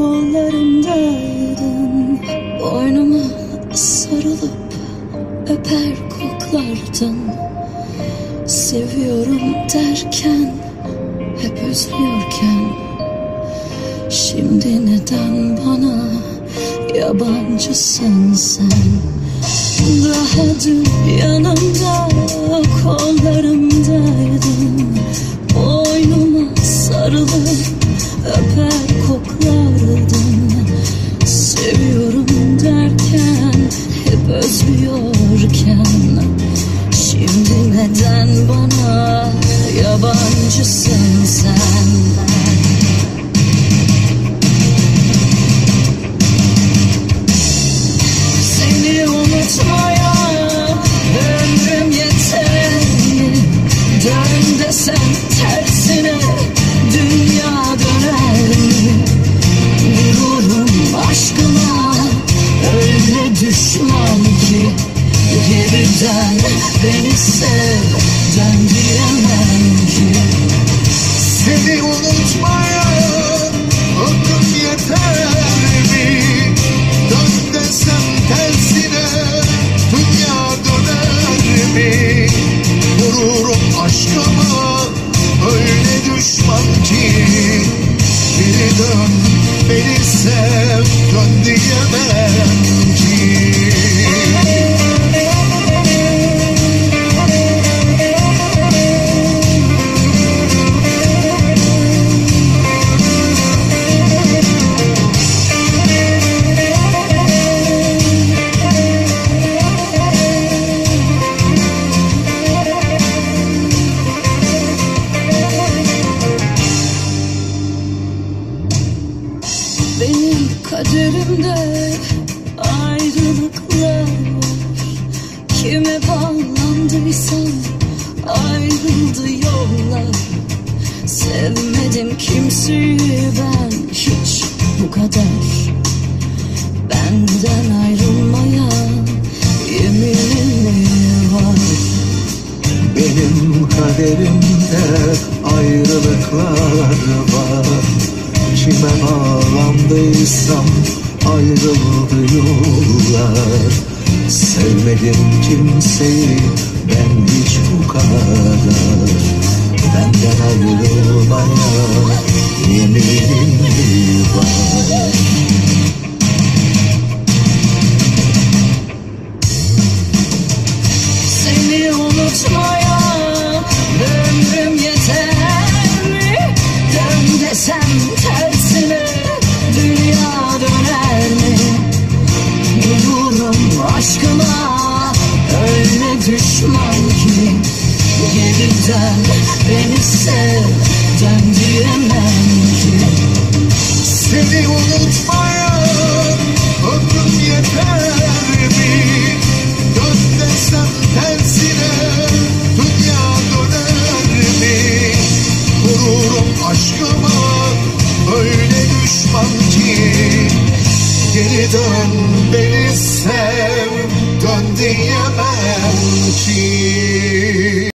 kollarımdaydın, boynuma sarılıp öper koklardın. Seviyorum derken, hep özlüyorken, şimdi neden bana yabancısın sen? Daha dün yanımda, kollarımdaydın, boynuma sarılıp öper koklardın. Seviyorum derken, hep özlüyorken, şimdi neden bana yabancısın sen? Seni unutmaya ömrüm yeter mi? Dön desem tersine dünya döner mi? Vururum aşkıma öyle düşman ki, geriden beni sev, dön diyemem ki. Seni unutmaya ömrüm yeter mi? Dön desem tersine dünya döner mi? Vururum aşkıma öyle düşman ki, geri dön beni sev, dön diyemem ki. Benim kaderimde ayrılıklar var. Kime bağlandıysam ayrıldı yollar. Sevmedim kimseyi ben hiç bu kadar. Benden ayrılmaya yeminim var. Benim kaderimde ayrılıklar var. Kime bağlandıysam ayrıldı yollar. Sevmedim kimseyi ben hiç bu kadar. Benden ayrılmaya yeminim var. Seni unutmaya ömrüm yeter mi? Dön desem tersine dünya döner mi? Vururum aşkıma öyle düşman ki, geriden beni sev, dön diyemem ki. Seni unutmaya ömrüm yeter mi? Dön desem tersine dünya döner mi? Vururum aşkıma öyle düşman ki, geri dön beni sev, dön diyemem ki.